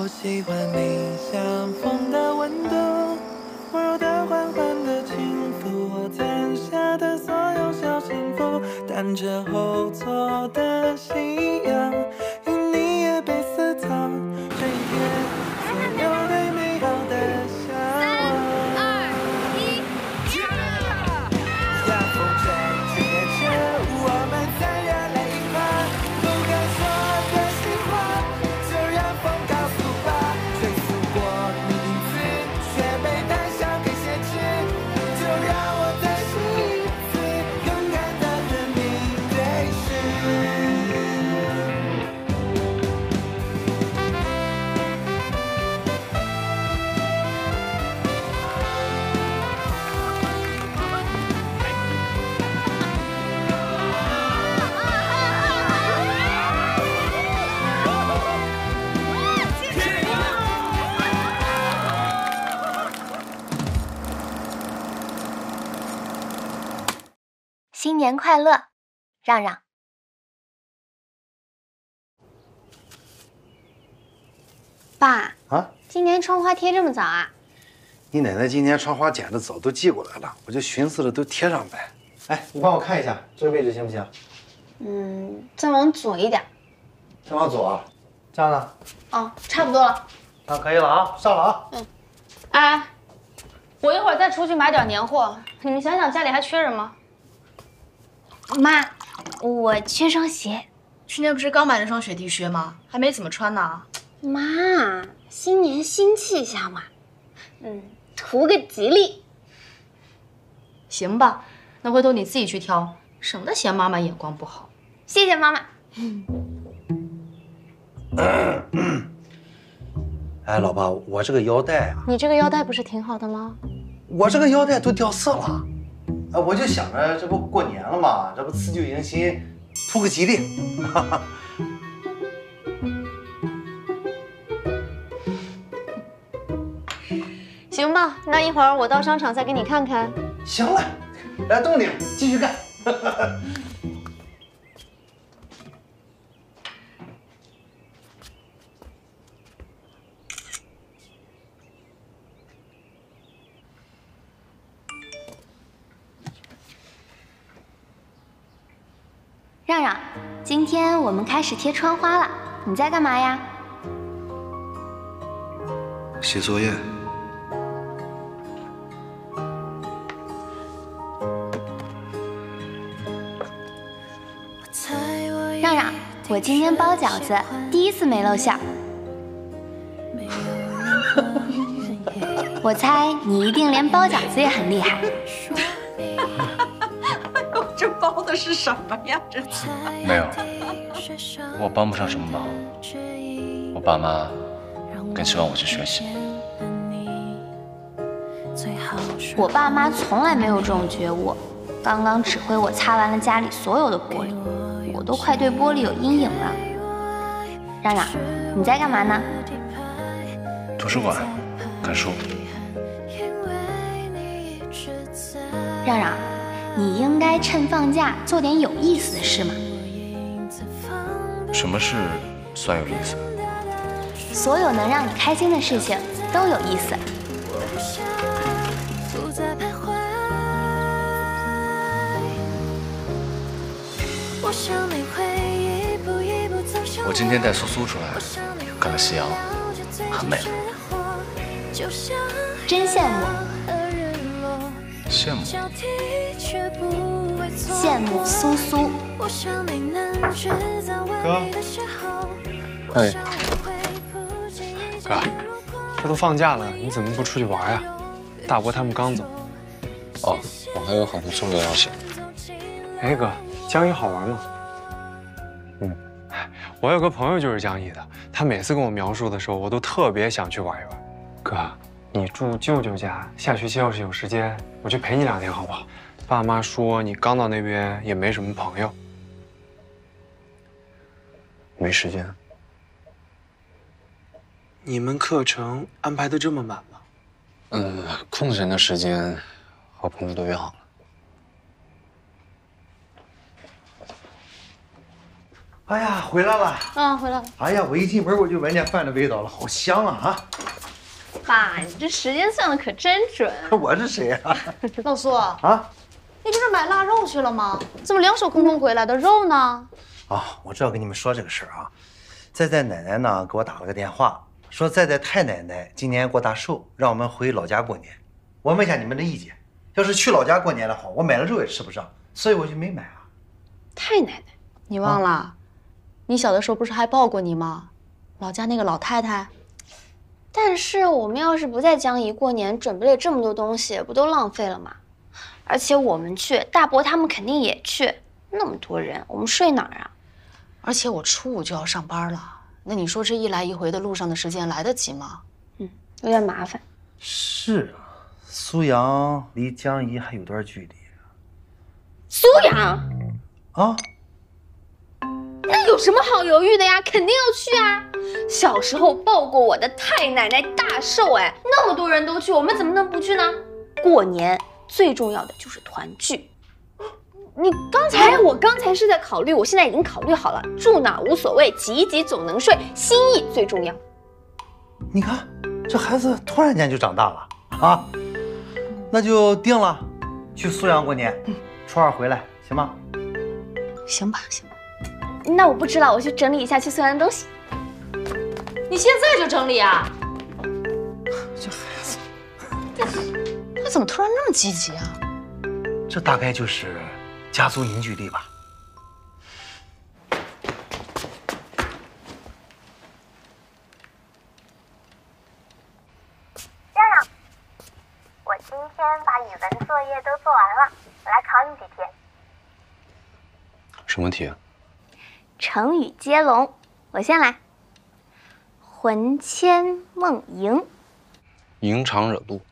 我喜欢你像风的温度，温柔的缓缓的轻抚我攒下的所有小幸福，但这后座的夕阳与你也被私藏，这一天所有对美好的向往。3、2、1，下风吹吹着，我们在热泪盈眶，不敢说的心话，就让风告诉吧，追溯过你影子，却被带上给写诗，就让我再试一次，勇敢的和你对视。 新年快乐，让让。爸啊， 今年窗花贴这么早啊？ 你奶奶今年窗花剪的早，都寄过来了，我就寻思着都贴上呗。哎，你帮我看一下这个位置行不行？ 再往左一点。 再往左，这样呢？ 哦，差不多了。 那可以了啊，上了啊。 哎，我一会儿再出去买点年货，你们想想家里还缺人吗？ 妈，我缺双鞋。 去年不是刚买了双雪地靴吗？还没怎么穿呢。 妈，新年新气象嘛，图个吉利。 行吧，那回头你自己去挑，省得嫌妈妈眼光不好。 谢谢妈妈。 哎，老爸，我这个腰带啊， 你这个腰带不是挺好的吗？ 我这个腰带都掉色了。我就想着这不过年了嘛，这不辞旧迎新，图个吉利。 行吧，那一会儿我到商场再给你看看。 行了，来动你，继续干。 让让，今天我们开始贴窗花了，你在干嘛呀？ 写作业。 让让，我今天包饺子，第一次没露馅儿。我猜你一定连包饺子也很厉害。 这包的是什么呀？这没有，我帮不上什么忙。我爸妈更希望我去学习。 我爸妈从来没有这种觉悟，刚刚指挥我擦完了家里所有的玻璃，我都快对玻璃有阴影了。让让，你在干嘛呢？ 图书馆看书。 让让，你应该趁放假做点有意思的事嘛。 什么事算有意思？ 所有能让你开心的事情都有意思。 我今天带苏苏出来看了夕阳，很美。 真羡慕。 羡慕？ 羡慕苏苏。 哥， 哎， 哥，这都放假了，你怎么不出去玩呀？大伯他们刚走。 哦，我还有好多重要要写。 哎，哥，江阴好玩吗？我有个朋友就是江阴的，他每次跟我描述的时候，我都特别想去玩一玩。哥，你住舅舅家，下学期要是有时间，我去陪你2天好不好？爸妈说你刚到那边也没什么朋友，没时间。你们课程安排的这么满吗？ 空闲的时间和朋友都约好了。 哎呀，回来了。 啊，回来了。 哎呀，我一进门我就闻见饭的味道了，好香啊！ 爸，你这时间算的可真准。 我是谁啊？ 老苏啊？ 你不是买腊肉去了吗？怎么两手空空回来的？肉呢？ 啊，我正要跟你们说这个事儿啊。在奶奶呢给我打了个电话，说在太奶奶今年过大寿，让我们回老家过年。我问一下你们的意见，要是去老家过年的话，我买了肉也吃不上，所以我就没买啊。 太奶奶，你忘了？你小的时候不是还抱过你吗？老家那个老太太。 但是我们要是不在江姨过年，准备了这么多东西，不都浪费了吗？而且我们去，大伯他们肯定也去，那么多人，我们睡哪儿啊？ 而且我初5就要上班了，那你说这一来一回的路上的时间来得及吗？ 有点麻烦。 是啊，苏阳离江姨还有段距离苏阳啊。 那有什么好犹豫的呀？肯定要去啊！小时候抱过我的太奶奶大寿，哎，那么多人都去，我们怎么能不去呢？过年最重要的就是团聚。我刚才是在考虑，我现在已经考虑好了，住哪无所谓，挤一挤总能睡，心意最重要。 你看，这孩子突然间就长大了啊！那就定了，去苏阳过年，初2回来，行吗？ 行吧，行吧。 那我不知道，我去整理一下去苏阳的东西。 你现在就整理啊？ 这孩子， 他怎么突然那么积极啊？ 这大概就是家族凝聚力吧。 亮亮，我今天把语文作业都做完了，我来考你几题。 什么题啊？ 成语接龙，我先来。魂牵梦萦。 迎常惹怒。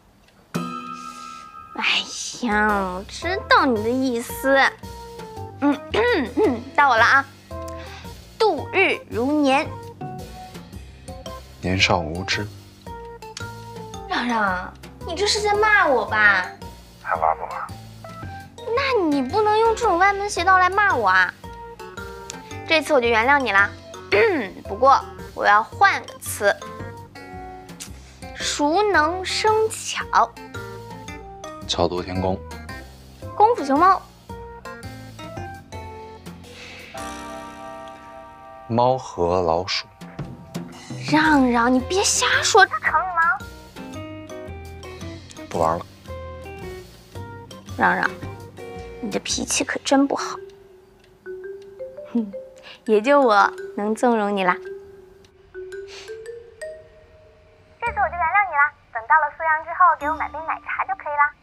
哎呀，我知道你的意思。到我了啊。度日如年。 年少无知。 让让，你这是在骂我吧？ 还挖不挖？ 那你不能用这种歪门邪道来骂我啊！这次我就原谅你啦。不过我要换个词。熟能生巧。 巧夺天工。 功夫熊猫。 猫和老鼠。 让让，你别瞎说，这成语吗？ 不玩了。 让让，你的脾气可真不好。也就我能纵容你啦。 这次我就原谅你啦，等到了苏阳之后，给我买杯奶茶就可以啦。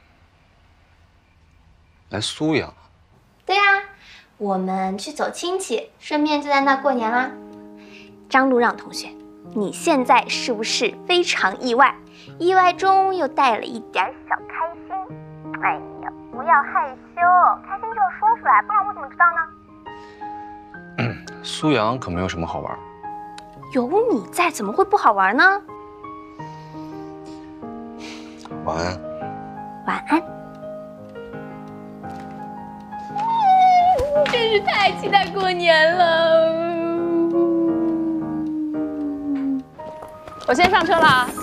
来苏阳？ 对呀，我们去走亲戚，顺便就在那过年啦。张路让同学，你现在是不是非常意外？意外中又带了一点小开心。哎呀，不要害羞，开心就要说出来，不然我怎么知道呢？ 苏阳可没有什么好玩。 有你在，怎么会不好玩呢？ 晚安。 晚安。真是太期待过年了。 我先上车了啊。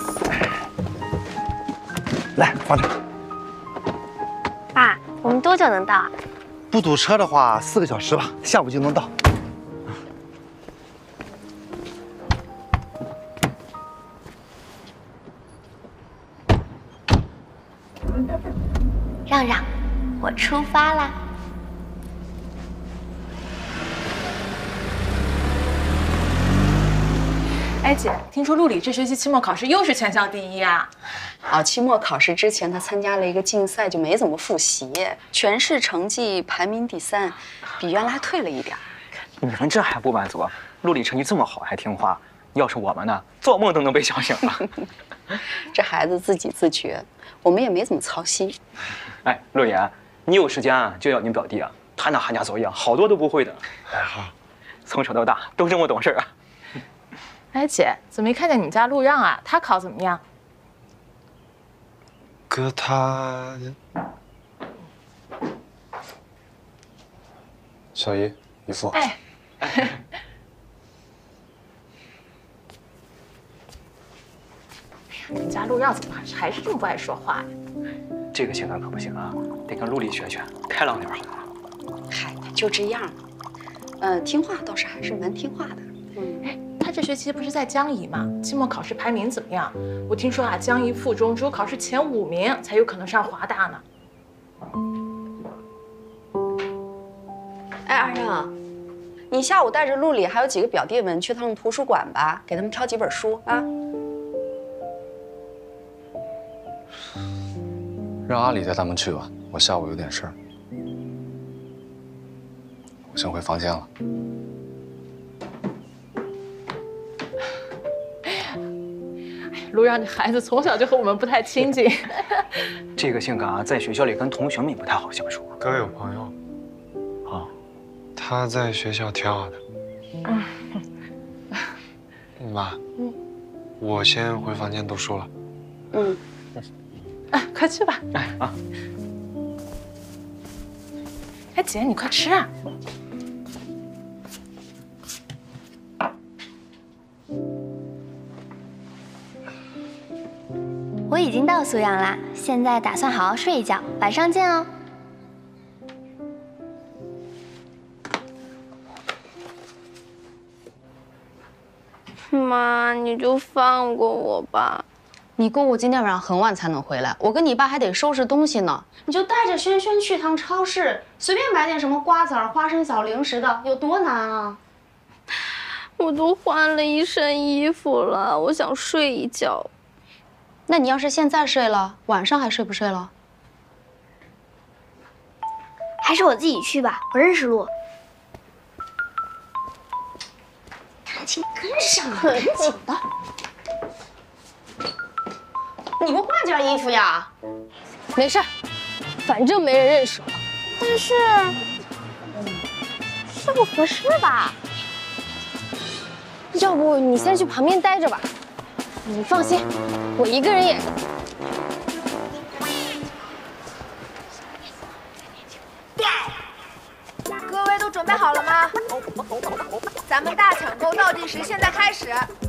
来，放这。 爸，我们多久能到啊？ 不堵车的话，4个小时吧，下午就能到。 让让，我出发啦！ 哎姐，听说陆里这学期期末考试又是全校第1啊！ 啊，期末考试之前他参加了一个竞赛，就没怎么复习，全市成绩排名第3，比原来退了一点。 你们这还不满足？陆里成绩这么好，还听话，要是我们呢，做梦都能被笑醒了。 这孩子自己自觉，我们也没怎么操心。 哎，陆言，你有时间啊，就要你表弟啊，他那寒假作业好多都不会的。 哎好， 从小到大都这么懂事啊。 哎姐，怎么没看见你们家陆让啊？他考怎么样？ 哥他……小姨、姨父。 哎， 你们家陆让怎么还是这么不爱说话呀？ 这个性格可不行啊，得跟陆离学学，开朗点好吗？ 嗨，他就这样。听话倒是还是蛮听话的。 他这学期不是在江宜吗？期末考试排名怎么样？我听说啊，江宜附中只有考试前5名才有可能上华大呢。 哎，阿让，你下午带着陆离还有几个表弟们去趟图书馆吧，给他们挑几本书啊。 让阿里带他们去吧，我下午有点事儿，我先回房间了。 陆让这孩子从小就和我们不太亲近， 这个性格啊，在学校里跟同学们也不太好相处。 哥有朋友， 啊， 他在学校挺好的。妈，我先回房间读书了。 快去吧。哎，姐，你快吃啊！ 我已经到苏阳啦，现在打算好好睡一觉，晚上见哦。 妈，你就放过我吧。你姑姑今天晚上很晚才能回来，我跟你爸还得收拾东西呢。你就带着轩轩去趟超市，随便买点什么瓜子儿、花生小零食的，有多难啊？我都换了一身衣服了，我想睡一觉。那你要是现在睡了，晚上还睡不睡了？ 还是我自己去吧，我认识路。赶紧跟上啊，赶紧的！ 你不换件衣服呀？ 没事，反正没人认识我。 但是这不合适吧？ 要不你先去旁边待着吧。你放心，我一个人也。 各位都准备好了吗？咱们大抢购倒计时现在开始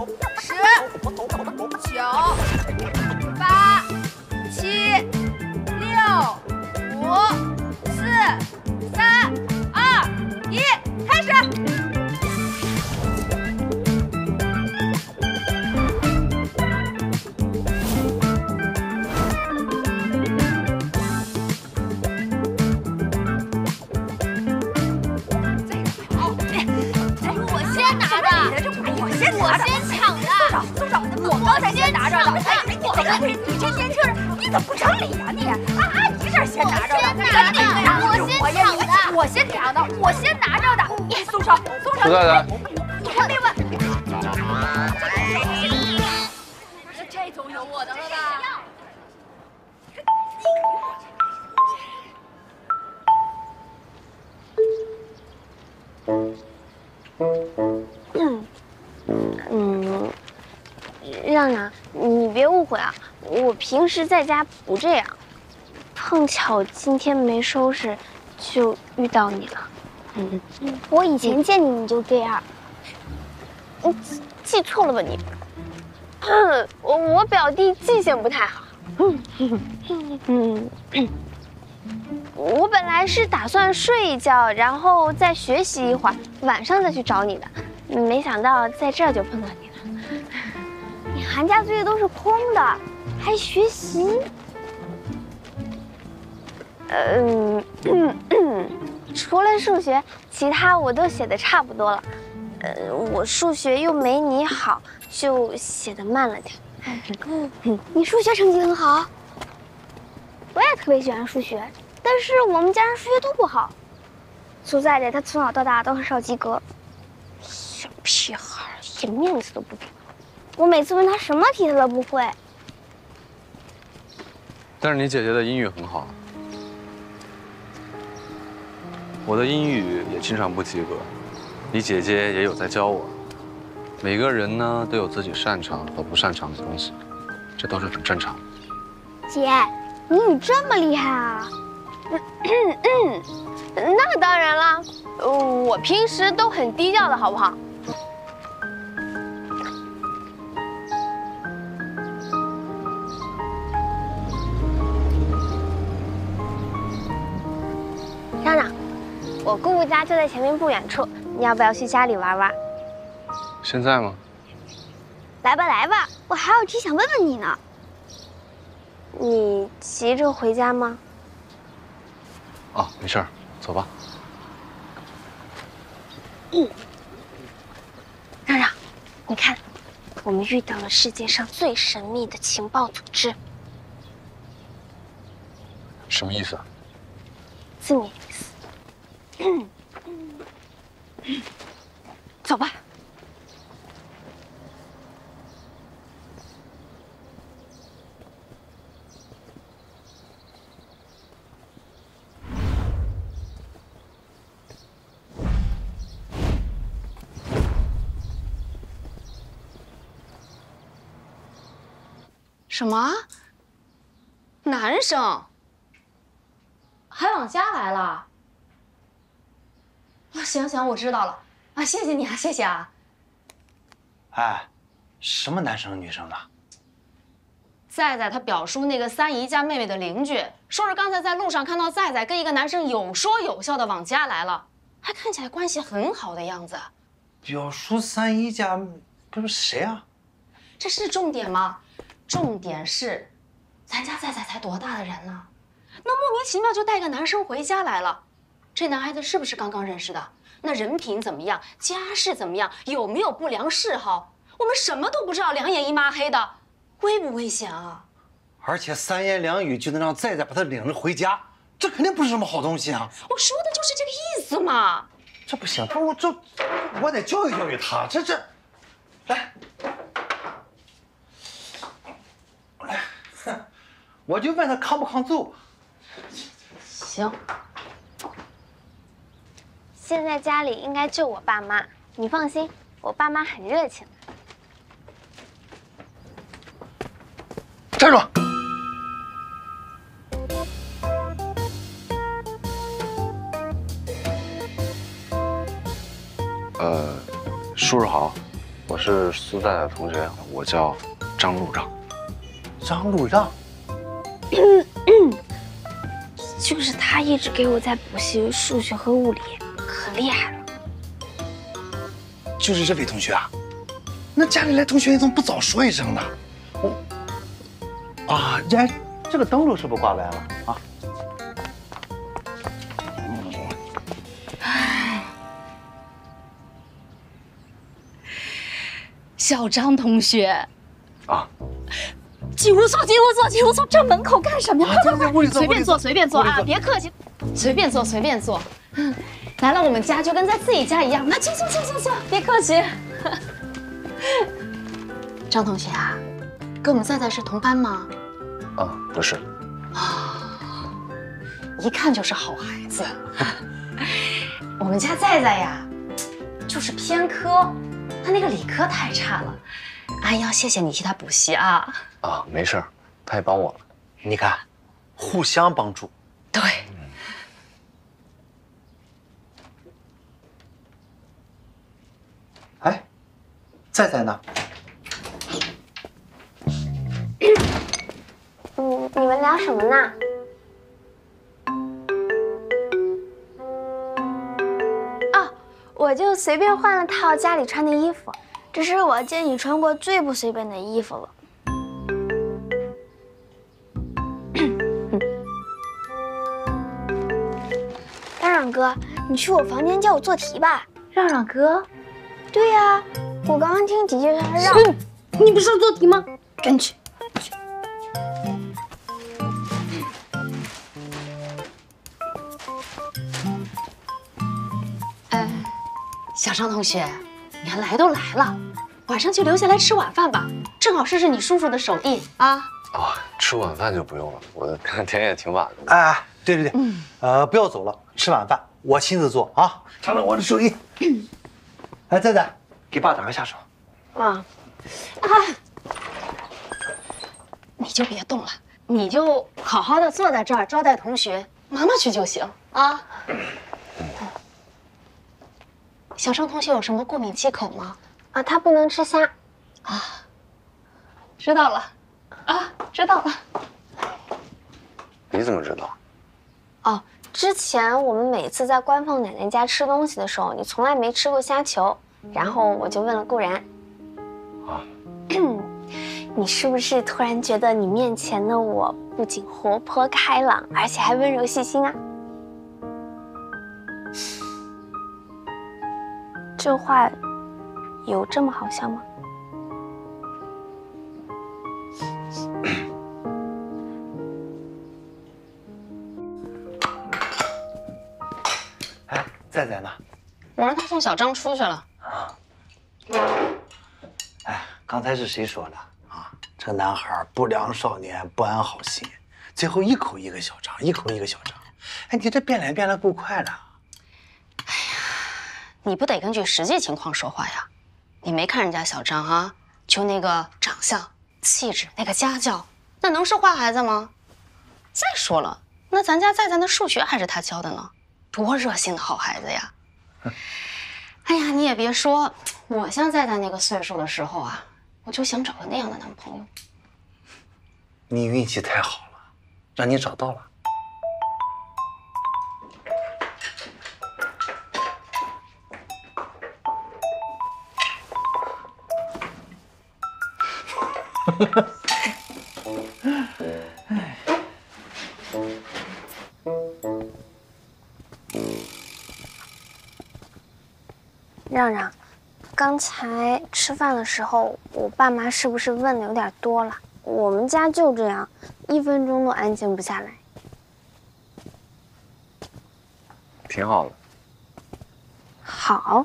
，10、9、8、7、6、5、4、3、2、1，开始！ 我先抢的， 松手！我刚才先拿着的。哎，你这年轻人，你怎么不讲理呀你？阿姨这先拿着的，我先抢的，我先拿着的。你松手！ 苏太太， 你还没问。这总有我的了吧？ 让让，你别误会啊，我平时在家不这样，碰巧今天没收拾，就遇到你了。我以前见你就这样，你记错了吧你？我表弟记性不太好。我本来是打算睡一觉，然后再学习一会儿，晚上再去找你的，没想到在这儿就碰到你了。你寒假作业都是空的，还学习？除了数学，其他我都写的差不多了。我数学又没你好，就写的慢了点。你数学成绩很好，我也特别喜欢数学，但是我们家人数学都不好。苏在的他从小到大都很少及格，小屁孩一点面子都不给。我每次问他什么题他都不会。 但是你姐姐的英语很好，我的英语也经常不及格，你姐姐也有在教我。每个人呢都有自己擅长和不擅长的东西，这都是很正常的。 姐，你英语这么厉害啊？ 那当然了，我平时都很低调的，好不好？嚷嚷，我姑姑家就在前面不远处，你要不要去家里玩玩？ 现在吗？ 来吧来吧，我还有题想问问你呢。你急着回家吗？ 哦，没事儿，走吧。 嚷嚷，你看，我们遇到了世界上最神秘的情报组织。 什么意思啊？ 字面意思。走吧。 什么？男生还往家来了？啊，行行，我知道了啊，谢谢你啊，谢谢啊。 哎，什么男生女生的？ 在在他表叔那个三姨家妹妹的邻居，说是刚才在路上看到在在跟一个男生有说有笑的往家来了，还看起来关系很好的样子。 表叔三姨家不是谁啊？ 这是重点吗？重点是，咱家在在才多大的人呢？那莫名其妙就带个男生回家来了，这男孩子是不是刚刚认识的？那人品怎么样？家世怎么样？有没有不良嗜好？我们什么都不知道，两眼一抹黑的，危不危险啊？ 而且三言两语就能让在在把他领着回家，这肯定不是什么好东西啊！ 我说的就是这个意思嘛。 这不行，我得教育教育他，来。我就问他抗不抗揍。 行。 现在家里应该就我爸妈，你放心，我爸妈很热情的。 站住！ 叔叔好，我是苏在在的同学，我叫张路让。 张路让。 就是他一直给我在补习数学和物理，可厉害了。 就是这位同学啊？那家里来同学你怎么不早说一声呢？这个灯笼是不是挂歪了啊？ 小张同学。 啊。 进屋坐，进屋坐，进屋坐，这门口干什么呀？快快快，随便坐，随便坐啊，别客气，随便坐，随便坐。来了我们家就跟在自己家一样，那坐坐坐坐坐，别客气。张同学啊，跟我们在在是同班吗？ 啊，不是。 啊，一看就是好孩子。我们家在在呀，就是偏科，他那个理科太差了。阿姨要谢谢你替他补习啊！ 啊，没事儿，他也帮我了。 你看，互相帮助。 对。 哎，在在呢？ 你们聊什么呢？哦，我就随便换了套家里穿的衣服。这是我见你穿过最不随便的衣服了。嚷嚷哥，你去我房间教我做题吧。 嚷嚷哥？ 对呀，我刚刚听姐姐说让。 你不是要做题吗？赶紧去。 小张同学。你看来都来了，晚上就留下来吃晚饭吧，正好试试你叔叔的手艺啊。 哦，吃晚饭就不用了，我天也挺晚的。 哎，对，不要走了，吃晚饭我亲自做啊，尝尝我的手艺。哎，在在，给爸打个下手。 啊， 你就别动了，你就好好的坐在这儿招待同学， 妈妈去就行啊。小张同学有什么过敏忌口吗？ 啊，他不能吃虾。 啊，知道了。啊，知道了。 你怎么知道？ 哦，之前我们每次在官凤奶奶家吃东西的时候，你从来没吃过虾球，然后我就问了顾然。 啊。 你是不是突然觉得你面前的我不仅活泼开朗，而且还温柔细心啊？这话有这么好笑吗？ 哎，在呢？ 我让他送小张出去了。 啊。哎，刚才是谁说的？这个男孩不良少年，不安好心，最后一口一个小张，一口一个小张。哎，你这变脸变得够快的。 哎呀，你不得根据实际情况说话呀？你没看人家小张啊，就那个长相、气质，那个家教，那能是坏孩子吗？再说了，那咱家在那数学还是他教的呢，多热心的好孩子呀！哎呀，你也别说，我像在那个岁数的时候啊。我就想找个那样的男朋友。 你运气太好了，让你找到了。 让让。刚才吃饭的时候，我爸妈是不是问的有点多了？我们家就这样，1分钟都安静不下来。 挺好的。 好。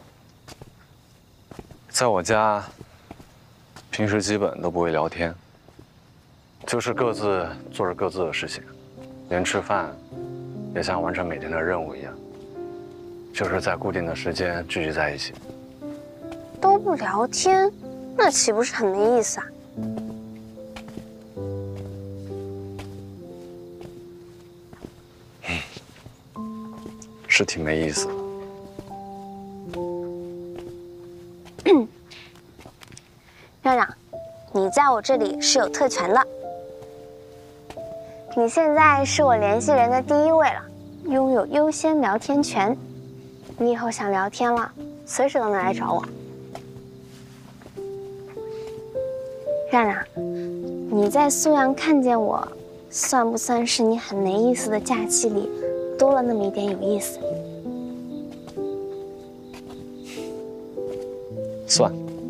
在我家，平时基本都不会聊天，就是各自做着各自的事情，连吃饭也像完成每天的任务一样，就是在固定的时间聚集在一起。 都不聊天，那岂不是很没意思啊？ 是挺没意思的。 让让，你在我这里是有特权的。你现在是我联系人的第1位了，拥有优先聊天权。你以后想聊天了，随时都能来找我。让让，你在苏阳看见我，算不算是你很没意思的假期里多了那么一点有意思？ 算。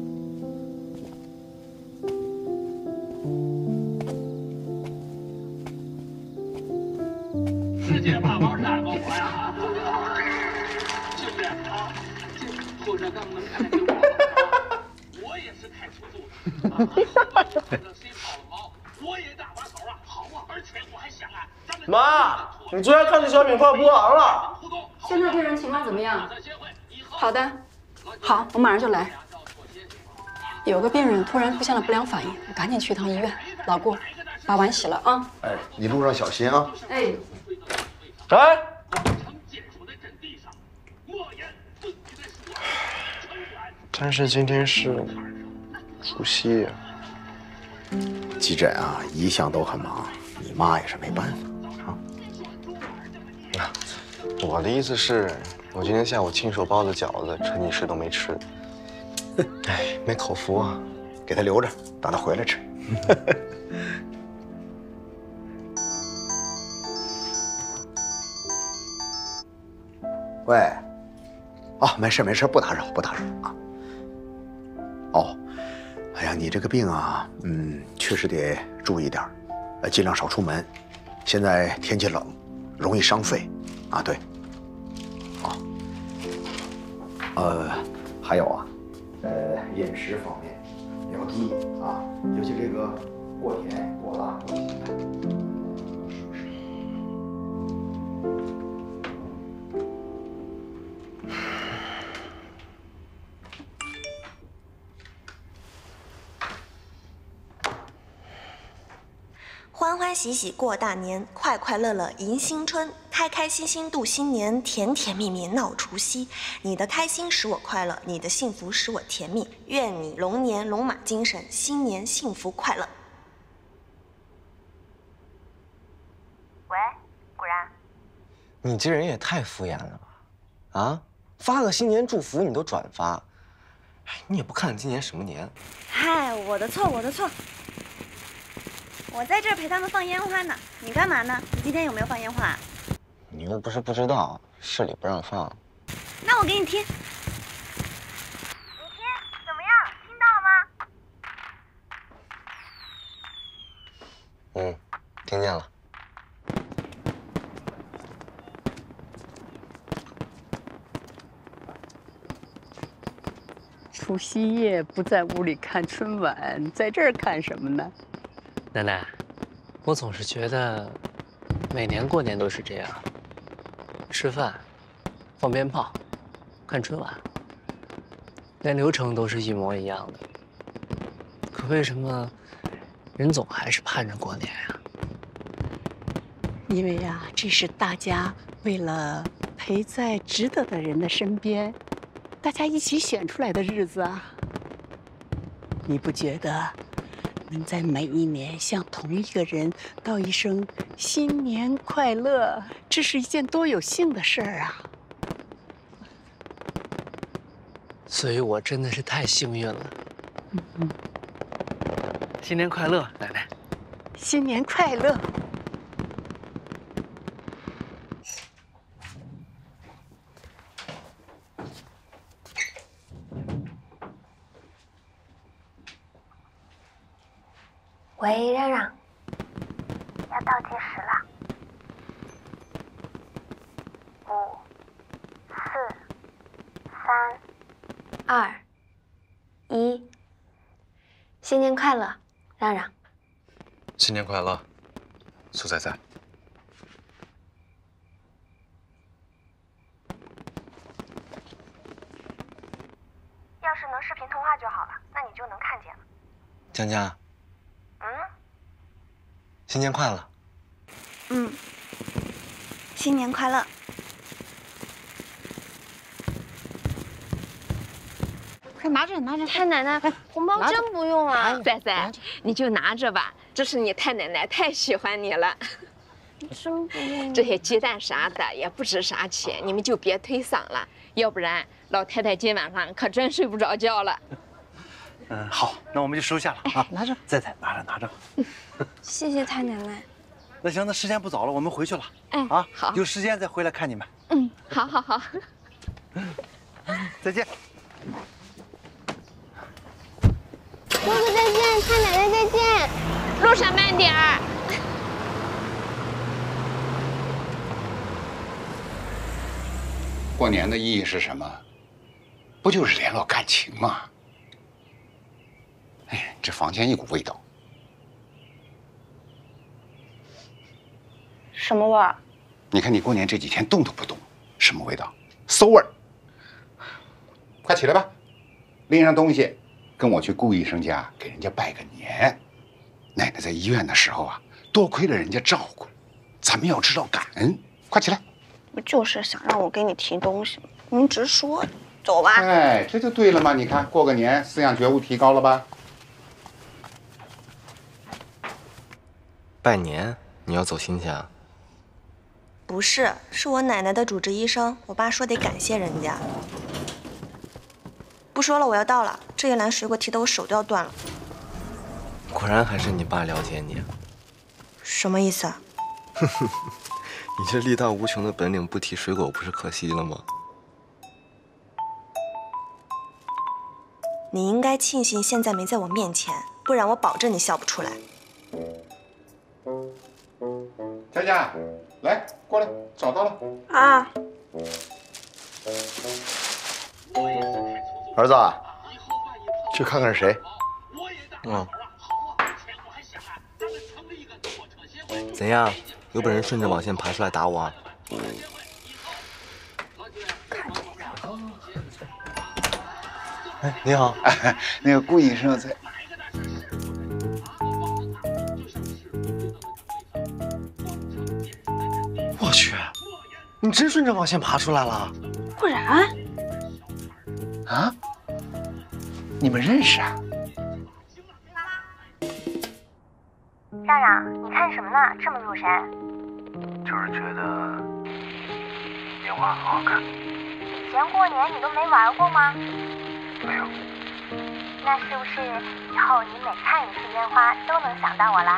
世界霸王战过我呀，是不是啊？或者刚能看见我也是开出租的。谁跑了跑，我也大把手啊，好啊！而且我还想啊， 妈，你昨天看那小品快播完了。 现在病人情况怎么样？好的，好，我马上就来。有个病人突然出现了不良反应，我赶紧去趟医院。老顾，把碗洗了啊。 哎，你路上小心啊。 哎。 哎。但是今天是除夕呀。 急诊啊，一向都很忙，你妈也是没办法啊。我的意思是，我今天下午亲手包的饺子，陈女士都没吃。哎，没口福啊， 给她留着，等她回来吃。喂，哦，没事没事，不打扰不打扰啊。哦，哎呀，你这个病啊，确实得注意点儿，尽量少出门。现在天气冷，容易伤肺啊。对，还有啊，饮食方面也要注意啊，尤其这个过甜、过辣、过咸。 欢欢喜喜过大年，快快乐乐迎新春，开开心心度新年，甜甜蜜蜜闹除夕。你的开心使我快乐，你的幸福使我甜蜜。愿你龙年龙马精神，新年幸福快乐。 喂，果然， 你这人也太敷衍了吧！啊，发个新年祝福你都转发，哎，你也不看今年什么年？ 嗨，我的错，我的错。我在这儿陪他们放烟花呢，你干嘛呢？你今天有没有放烟花？ 你又不是不知道，市里不让放。 那我给你听。 你听怎么样？听到了吗？ 听见了。 除夕夜不在屋里看春晚，在这儿看什么呢？ 奶奶，我总是觉得，每年过年都是这样，吃饭、放鞭炮、看春晚，连流程都是一模一样的。可为什么人总还是盼着过年呀？ 因为呀，这是大家为了陪在值得的人的身边，大家一起选出来的日子啊。你不觉得？能在每一年向同一个人道一声新年快乐，这是一件多有幸的事儿啊！ 所以我真的是太幸运了。新年快乐，奶奶！ 新年快乐！ 喂，让让， 要倒计时了。5、4、3、 2、1，新年快乐，让让。 新年快乐，苏仔仔。 要是能视频通话就好了，那你就能看见了。 江江。新年快乐！ 新年快乐！ 快拿着，拿着！ 太奶奶，红包真不用啊！ 仔仔，你就拿着吧，这是你太奶奶太喜欢你了。 真不用。 这些鸡蛋啥的也不值啥钱，你们就别推搡了，要不然老太太今晚上可真睡不着觉了。 好，那我们就收下了啊！ 拿着， 再拿着。 谢谢太奶奶。 那行，那时间不早了，我们回去了。 好， 有时间再回来看你们。 好。 再见。 哥哥再见，太奶奶再见。 路上慢点儿。 过年的意义是什么？不就是联络感情吗？哎，这房间一股味道。 什么味儿？ 你看你过年这几天动都不动，什么味道？馊味儿！快起来吧，拎上东西，跟我去顾医生家给人家拜个年。奶奶在医院的时候啊，多亏了人家照顾，咱们要知道感恩。快起来！ 不就是想让我给你提东西吗？您直说，走吧。 哎，这就对了嘛！你看，过个年，思想觉悟提高了吧？ 拜年，你要走亲戚啊？ 不是，是我奶奶的主治医生，我爸说得感谢人家。不说了，我要到了。这一篮水果提得我手都要断了。 果然还是你爸了解你。 什么意思啊？ 你这力大无穷的本领，不提水果不是可惜了吗？ 你应该庆幸现在没在我面前，不然我保证你笑不出来。 佳佳，来，过来，找到了。 啊。 儿子，去看看是谁。 怎样？有本事顺着网线爬出来打我啊！哎，你好， 那个顾医生在。 你真顺着网线爬出来了？ 不然？ 啊？你们认识啊？ 让让，你看什么呢？这么入神。 就是觉得烟花很好看。 以前过年你都没玩过吗？ 没有。 那是不是以后你每看一次烟花都能想到我啦？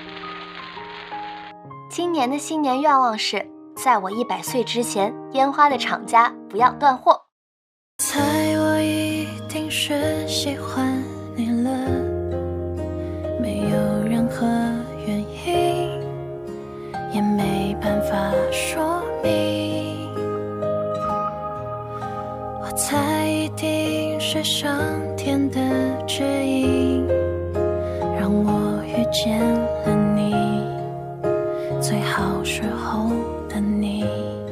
今年的新年愿望是，在我100岁之前，烟花的厂家不要断货。 猜我一定是喜欢你了，没有任何原因，也没办法说明。我猜一定是上天的指引，让我遇见了你，最好时候的你。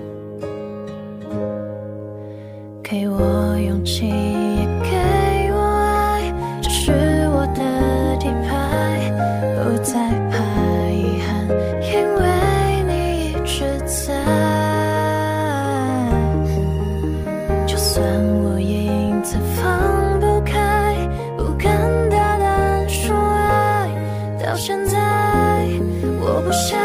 给我勇气，也给我爱，这是我的底牌，不再怕遗憾，因为你一直在。就算我影子放不开，不敢大胆说爱，到现在我不想